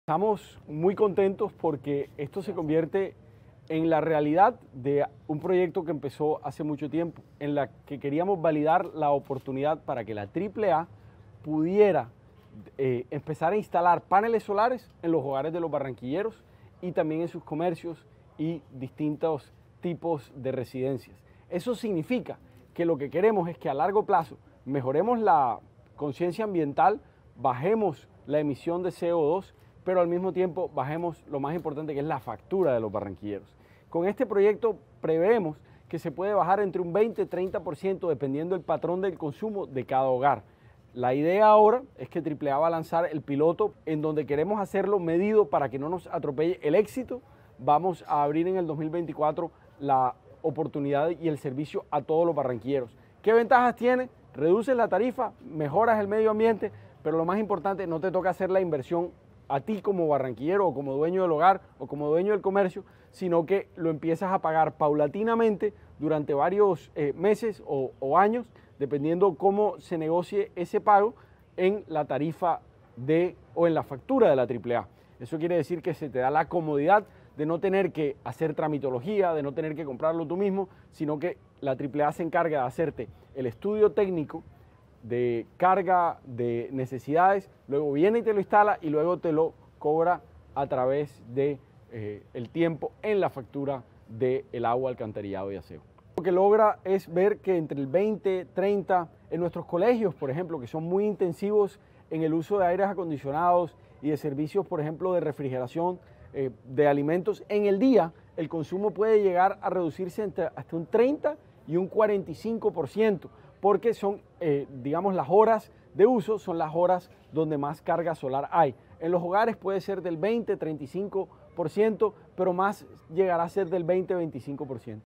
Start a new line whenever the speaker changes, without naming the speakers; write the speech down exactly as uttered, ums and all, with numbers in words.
Estamos muy contentos porque esto se convierte en la realidad de un proyecto que empezó hace mucho tiempo, en la que queríamos validar la oportunidad para que la triple A pudiera eh, empezar a instalar paneles solares en los hogares de los barranquilleros y también en sus comercios y distintos tipos de residencias. Eso significa que lo que queremos es que a largo plazo mejoremos la conciencia ambiental, bajemos la emisión de C O dos, pero al mismo tiempo bajemos lo más importante, que es la factura de los barranquilleros. Con este proyecto preveemos que se puede bajar entre un veinte y treinta por ciento dependiendo del patrón del consumo de cada hogar. La idea ahora es que triple A va a lanzar el piloto en donde queremos hacerlo medido para que no nos atropelle el éxito. Vamos a abrir en el dos mil veinticuatro la oportunidad y el servicio a todos los barranquilleros. ¿Qué ventajas tiene? Reduces la tarifa, mejoras el medio ambiente, pero lo más importante, no te toca hacer la inversión a ti como barranquillero o como dueño del hogar o como dueño del comercio, sino que lo empiezas a pagar paulatinamente durante varios eh, meses o, o años, dependiendo cómo se negocie ese pago en la tarifa de o en la factura de la triple A. Eso quiere decir que se te da la comodidad de no tener que hacer tramitología, de no tener que comprarlo tú mismo, sino que la triple A se encarga de hacerte el estudio técnico de carga, de necesidades, luego viene y te lo instala y luego te lo cobra a través de eh, el tiempo en la factura del agua, alcantarillado y aseo. Lo que logra es ver que entre el veinte, treinta, en nuestros colegios, por ejemplo, que son muy intensivos en el uso de aires acondicionados y de servicios, por ejemplo, de refrigeración eh, de alimentos, en el día el consumo puede llegar a reducirse entre hasta un treinta y un cuarenta y cinco por ciento, porque son, eh, digamos, las horas de uso son las horas donde más carga solar hay. En los hogares puede ser del veinte, treinta y cinco por ciento, pero más llegará a ser del veinte, veinticinco por ciento.